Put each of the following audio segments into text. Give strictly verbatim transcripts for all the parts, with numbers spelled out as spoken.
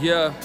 Yeah.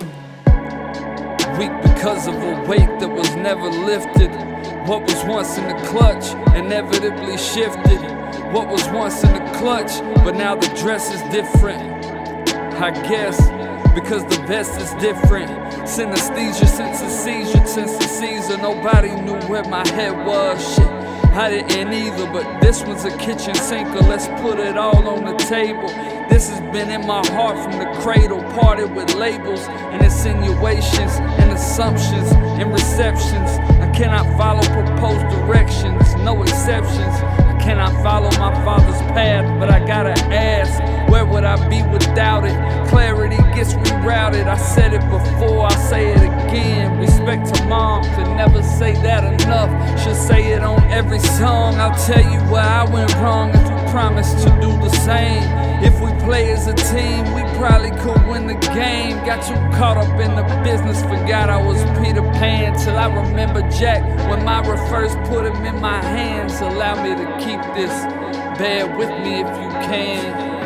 Weak because of a weight that was never lifted. What was once in the clutch inevitably shifted. What was once in the clutch, but now the dress is different. I guess because the vest is different. Synesthesia since the seizure, since the Caesar. Nobody knew where my head was. Shit, I didn't either, but this one's a kitchen sinker. Let's put it all on the table. This has been in my heart from the cradle. Parted with labels and insinuations and assumptions and receptions. I cannot follow proposed directions, no exceptions. I cannot follow my father's path, but I gotta ask, where would I be without it? Clarity gets rerouted. I said it before, I'll say it again. Respect to mom, could never say that enough. Should say it on every song. I'll tell you where I went wrong if we promise to do the same. If we play as a team, we probably could win the game. Got too caught up in the business, forgot I was Peter Pan. Till I remember Jack when Myra first put him in my hands. Allow me to keep this, bear with me if you can.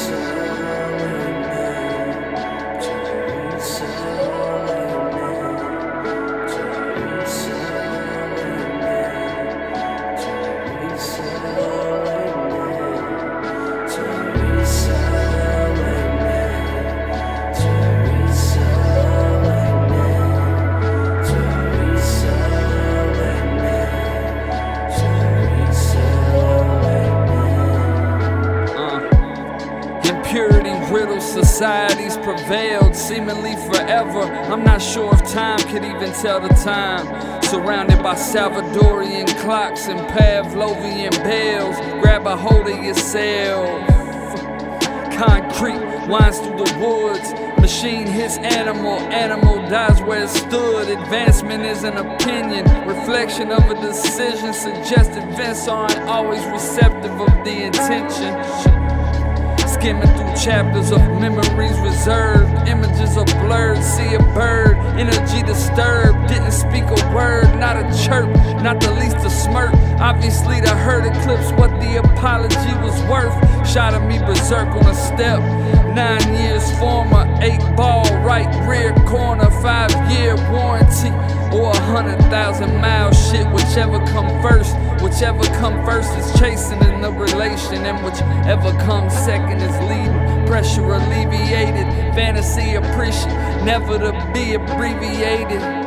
Purity riddled societies prevailed seemingly forever. I'm not sure if time could even tell the time. Surrounded by Salvadorian clocks and Pavlovian bells. Grab a hold of yourself. Concrete winds through the woods. Machine hits animal, animal dies where it stood. Advancement is an opinion, reflection of a decision. Suggested events aren't always receptive of the intention. Skimming through chapters of memories reserved. Images are blurred, see a bird, energy disturbed. Didn't speak a word, not a chirp, not the least a smirk. Obviously the hurt eclipsed what the apology was worth. Shot at me berserk on a step. Nine years former, eight ball, right rear corner. Five year warranty or a hundred thousand miles. Shit, whichever come first. Whichever come first is chasing in the relation, and whichever comes second is leading. Pressure alleviated, fantasy appreciated, never to be abbreviated.